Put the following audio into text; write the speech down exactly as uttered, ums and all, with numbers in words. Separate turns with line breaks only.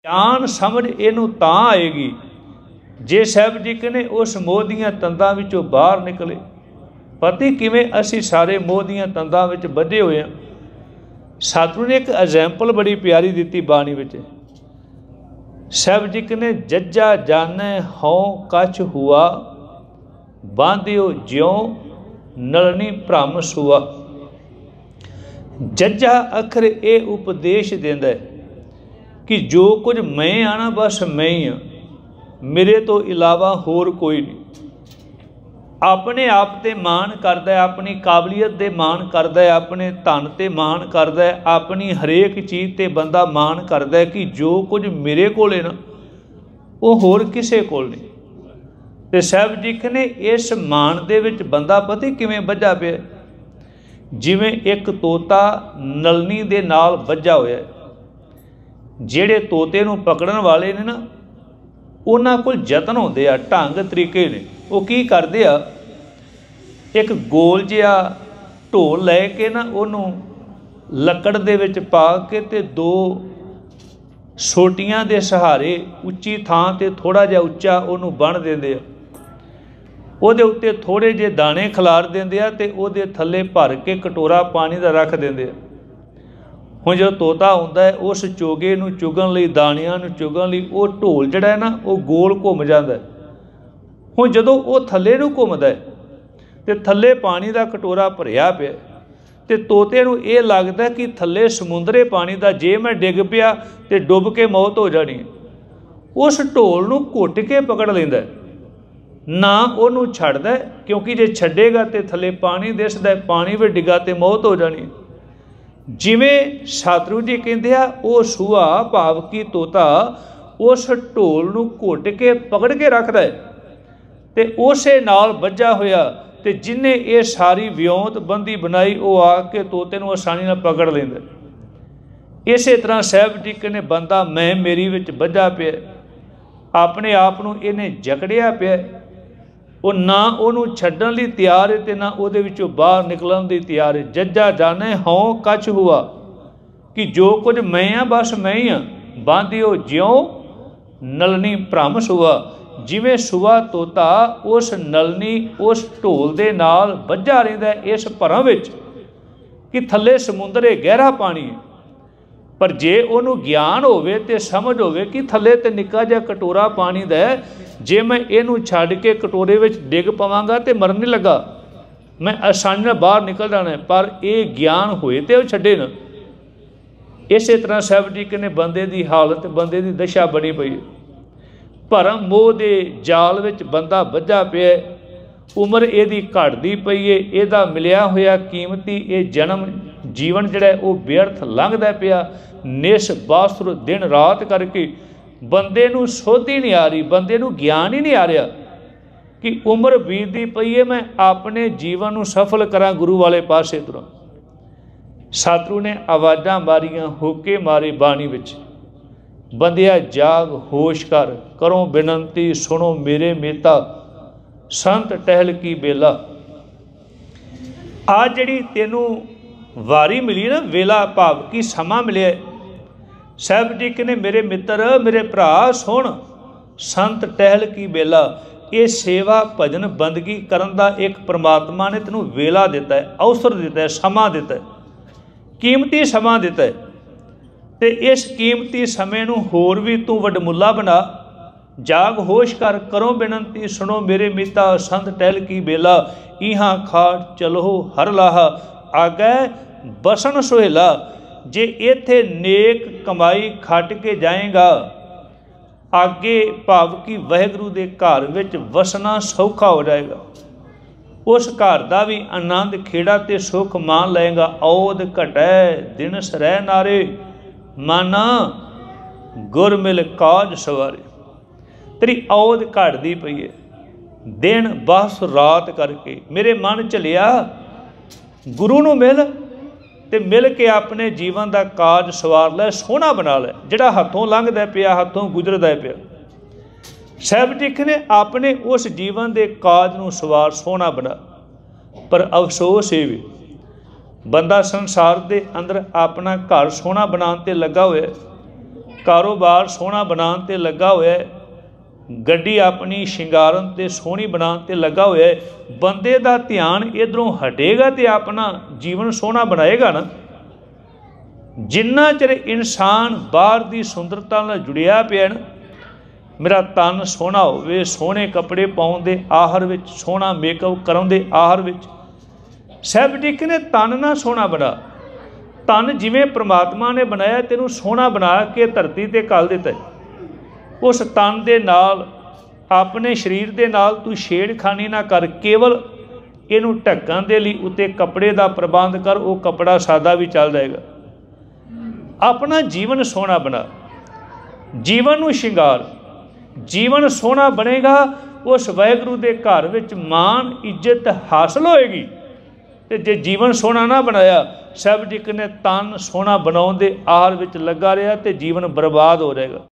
जान समझ इनू तां आएगी जे साहब जी कहने उस मोह दीआं तंदां विचों बाहर निकले। पता किवें असीं सारे मोह दीआं तंदां विच बधे होए हां। सतगुरू ने एक एग्जैम्पल बड़ी प्यारी दित्ती बाणी विच। साहब जी कहने जज्जा जाने हौं कछ हुआ, बांधियो ज्यों नलनी भ्रम सुआ। जज्जा अखर ये उपदेश देंदा है कि जो कुछ मैं आना बस मैं ही हाँ, मेरे तो इलावा होर कोई नहीं। अपने आप ते मान करदा है, अपनी काबलियत दे मान करदा है, अपने धन ते मान करदा है, अपनी हरेक चीज़ ते बंदा मान करदा है कि जो कुछ मेरे कोल है ना वो होर किसे कोल नहीं। ते साहब जी कहने इस मान दे विच बंदा पता किवें बझा पिया, जिवें एक तोता नलनी दे नाल बझा होया है। ਜਿਹੜੇ ਤੋਤੇ ਨੂੰ ਪਕੜਨ ਵਾਲੇ ਨੇ ਨਾ ਉਹਨਾਂ ਕੋਲ ਯਤਨ ਹੁੰਦੇ ਆ, ਢੰਗ ਤਰੀਕੇ ਨੇ। ਉਹ ਕੀ ਕਰਦੇ ਆ, ਇੱਕ ਗੋਲ ਜਿਹਾ ਢੋਲ ਲੈ ਕੇ ਨਾ ਉਹਨੂੰ ਲੱਕੜ ਦੇ ਵਿੱਚ ਪਾ ਕੇ ਤੇ ਦੋ ਸੋਟੀਆਂ ਦੇ ਸਹਾਰੇ ਉੱਚੀ ਥਾਂ ਤੇ ਥੋੜਾ ਜਿਹਾ ਉੱਚਾ ਉਹਨੂੰ ਬੰਨ੍ਹ ਦਿੰਦੇ ਆ। ਉਹਦੇ ਉੱਤੇ ਥੋੜੇ ਜਿਹੇ ਦਾਣੇ ਖਿਲਾਰ ਦਿੰਦੇ ਆ ਤੇ ਉਹਦੇ ਥੱਲੇ ਭਰ ਕੇ ਕਟੋਰਾ ਪਾਣੀ ਦਾ ਰੱਖ ਦਿੰਦੇ ਆ। ਹੁਣ ਜਦੋਂ ਤੋਤਾ ਹੁੰਦਾ ਹੈ उस चोगे ਨੂੰ ਚੁਗਣ ਲਈ, ਦਾਣਿਆਂ ਨੂੰ ਚੁਗਣ ਲਈ ਉਹ ਢੋਲ ਜਿਹੜਾ ਹੈ ਨਾ ਉਹ ਗੋਲ ਘੁੰਮ ਜਾਂਦਾ ਹੈ। ਹੁਣ ਜਦੋਂ ਉਹ ਥੱਲੇ ਨੂੰ ਘੁੰਮਦਾ ਹੈ ਤੇ ਥੱਲੇ ਪਾਣੀ ਦਾ ਕਟੋਰਾ ਭਰਿਆ ਪਿਆ ਤੇ ਤੋਤੇ ਨੂੰ ਇਹ ਲੱਗਦਾ ਕਿ ਥੱਲੇ ਸਮੁੰਦਰੇ ਪਾਣੀ ਦਾ ਜੇ ਮੈਂ ਡਿੱਗ ਪਿਆ ਤੇ ਡੁੱਬ ਕੇ ਮੌਤ ਹੋ ਜਾਣੀ। ਉਸ ਢੋਲ ਨੂੰ ਘੁੱਟ ਕੇ ਪਕੜ ਲੈਂਦਾ, ਨਾ ਉਹਨੂੰ ਛੱਡਦਾ, ਕਿਉਂਕਿ ਜੇ ਛੱਡੇਗਾ ਤੇ ਥੱਲੇ ਪਾਣੀ ਦਿਸਦਾ, ਪਾਣੀ ਵਿੱਚ ਡਿੱਗਾ ਤੇ ਮੌਤ ਹੋ ਜਾਣੀ। ਜਿਵੇਂ ਸਤਿਗੁਰੂ ਜੀ ਕਹਿੰਦੇ ਆ ਉਹ ਸੂਆ ਭਾਵ ਕਿ ਤੋਤਾ ਉਸ ਢੋਲ ਨੂੰ ਘੁੱਟ ਕੇ ਪਕੜ ਕੇ ਰੱਖਦਾ ਹੈ ਤੇ ਉਸੇ ਨਾਲ ਬੱਝਾ ਹੋਇਆ ਤੇ ਜਿਹਨੇ ਇਹ ਸਾਰੀ ਵਿਉਂਤ ਬੰਦੀ ਬਣਾਈ ਉਹ ਆ ਕੇ ਤੋਤੇ ਨੂੰ ਆਸਾਨੀ ਨਾਲ ਪਕੜ ਲੈਂਦਾ। ਇਸੇ ਤਰ੍ਹਾਂ ਸਾਹਿਬ ਜੀ ਕਹਿੰਦੇ ਬੰਦਾ ਮੈਂ ਮੇਰੀ ਵਿੱਚ ਬੱਝਾ ਪਿਆ, ਆਪਣੇ ਆਪ ਨੂੰ ਇਹਨੇ ਜਕੜਿਆ ਪਿਆ, ਉਹ ਨਾ ਉਹਨੂੰ ਛੱਡਣ ਲਈ ਤਿਆਰ ਹੈ ਤੇ ਨਾ ਉਹਦੇ ਵਿੱਚੋਂ ਬਾਹਰ ਨਿਕਲਣ ਦੀ ਤਿਆਰ ਹੈ। ਜੱਜਾ ਜਾਣੇ ਹਉ ਕਛ ਹੁਆ ਕਿ ਜੋ ਕੁਝ ਮੈਂ ਹਾਂ ਬਸ ਮੈਂ ਹੀ ਹਾਂ, ਬਾਂਧਿਓ ਜਿਉਂ ਨਲਨੀ ਭ੍ਰਮ ਸੁਆ। ਜਿਵੇਂ ਸੁਆ ਤੋਤਾ ਉਸ ਨਲਨੀ ਉਸ ਢੋਲ ਦੇ ਨਾਲ ਬੱਝਾ ਰਹਿੰਦਾ ਇਸ ਭਰਮ ਵਿੱਚ ਕਿ ਥੱਲੇ ਸਮੁੰਦਰ ਹੈ, ਗਹਿਰਾ ਪਾਣੀ ਹੈ। पर जे उन्हों ज्ञान होवे ते समझ होवे कि थले ते निक्का जिहा कटोरा पानी दा है, जे मैं इनू छड्ड के कटोरे विच डिग पवांगा ते मरन नहीं लगा, मैं आसानी नाल बाहर निकल जाना है। पर यह ज्ञान होए ते छड्डे ना। इस तरह साहब जी कहने बंदे की हालत, बंदे की दशा बनी पई है। भरम मोह दे जाल विच बंदा बझा पिया, उम्र इहदी घटदी पई है, इहदा मिलिया होया कीमती ये जन्म जीवन जिहड़ा वो व्यर्थ लंघदा पिया। निस बासुर दिन रात करके बंदे नूं सोध ही नहीं आ रही, बंदे नूं ज्ञान ही नहीं आ रहा कि उम्र बीतदी पई है, मैं अपने जीवन नूं सफल करा, गुरु वाले पासे तुरां। सतगुरू ने आवाज़ां मारियां, होके मारे बाणी विच, बंदिया जाग होश कर, करो बिनती सुनो मेरे मेता, संत टहल की बेला। आ जिहड़ी तैनूं वारी मिली ना, वेला भाव की समा मिले, साहब जी कहने मेरे मित्र मेरे भरा सुन, संत टहल की बेला। ये सेवा भजन बंदगी करन दा एक परमात्मा ने तैनूं वेला दिता है, अवसर दिता है, समा दिता है, कीमती समा दिता है। ते इस कीमती समय नूं होर भी तू वडमुला बना। जाग होश कर, करो बिनती सुनो मेरे मिता, संत टहल की बेला। इहां खाट चलो हर लाहा, आगे बसन सुहेला। जे इत्थे नेक कमाई खट के जाएगा, आगे भाव की वाहिगुरू दे घर विच वसना सौखा हो जाएगा। उस घर का भी आनंद खेड़ा ते सुख मान लएगा। औद घटै दिन सरह नारे, माना गुर मिल काज सवारे। तेरी औद घटदी पई है, दिन बस रात करके मेरे मन चलिया गुरु नूं मिल ते मिल के अपने जीवन का काज सवार लै, सोहना बना लै, जिहड़ा हथों लंघदा पिया, हथों गुजरदा पिया। साहब जी ने अपने उस जीवन के काज नूं सवार सोहना बना। पर अफसोस ये भी बंदा संसार के अंदर अपना घर सोहना बनाने ते लगा होया, ਕਾਰੋਬਾਰ ਸੋਹਣਾ ਬਣਾਉਣ ਤੇ ਲੱਗਾ ਹੋਇਆ ਹੈ, ਗੱਡੀ ਆਪਣੀ ਸ਼ਿੰਗਾਰਨ ਤੇ ਸੋਹਣੀ ਬਣਾਉਣ ਤੇ ਲੱਗਾ ਹੋਇਆ ਹੈ, ਬੰਦੇ ਦਾ ਧਿਆਨ ਇਧਰੋਂ ਹਟੇਗਾ ਤੇ ਆਪਣਾ ਜੀਵਨ ਸੋਹਣਾ ਬਣਾਏਗਾ ਨਾ। ਜਿੰਨਾ ਚਿਰ ਇਨਸਾਨ ਬਾਹਰ ਦੀ ਸੁੰਦਰਤਾ ਨਾਲ ਜੁੜਿਆ ਪਿਆ ਨਾ, ਮੇਰਾ ਤਨ ਸੋਹਣਾ ਹੋਵੇ, ਸੋਹਣੇ ਕੱਪੜੇ ਪਾਉਣ ਦੇ ਆਹਰ ਵਿੱਚ, ਸੋਹਣਾ ਮੇਕਅਪ ਕਰਾਉਣ ਦੇ ਆਹਰ ਵਿੱਚ, ਸਾਹਿਬ ਜੀ ਨੇ ਤਨ ਨਾ ਸੋਹਣਾ ਬਣਾ। ਤਨ ਜਿਵੇਂ ਪ੍ਰਮਾਤਮਾ ਨੇ ਬਣਾਇਆ ਤੈਨੂੰ ਸੋਹਣਾ ਬਣਾ ਕੇ ਧਰਤੀ ਤੇ ਘੱਲ ਦਿੱਤਾ। ਉਸ ਤਨ ਦੇ ਨਾਲ, ਆਪਣੇ ਸਰੀਰ ਦੇ ਨਾਲ ਤੂੰ ਛੇੜਖਾਨੀ ਨਾ ਕਰ, ਕੇਵਲ ਇਹਨੂੰ ਢੱਕਣ ਦੇ ਲਈ ਉੱਤੇ ਕੱਪੜੇ ਦਾ ਪ੍ਰਬੰਧ ਕਰ, ਉਹ ਕੱਪੜਾ ਸਾਦਾ ਵੀ ਚੱਲ ਜਾਏਗਾ। ਆਪਣਾ ਜੀਵਨ ਸੋਹਣਾ ਬਣਾ, ਜੀਵਨ ਨੂੰ ਸ਼ਿੰਗਾਰ। ਜੀਵਨ ਸੋਹਣਾ ਬਣੇਗਾ, ਉਸ ਵਾਹਿਗੁਰੂ ਦੇ ਘਰ ਵਿੱਚ ਮਾਣ ਇੱਜ਼ਤ ਹਾਸਲ ਹੋਏਗੀ। ਤੇ ਜੇ ਜੀਵਨ ਸੋਹਣਾ ਨਾ ਬਣਾਇਆ, ਸਾਹਿਬ ਜੀ ਨੇ ਤਨ ਸੋਹਣਾ ਬਣਾਉਣ ਦੇ ਆਹਰ ਵਿੱਚ ਲੱਗਾ ਰਿਹਾ ਤੇ ਜੀਵਨ ਬਰਬਾਦ ਹੋ ਜਾਏਗਾ।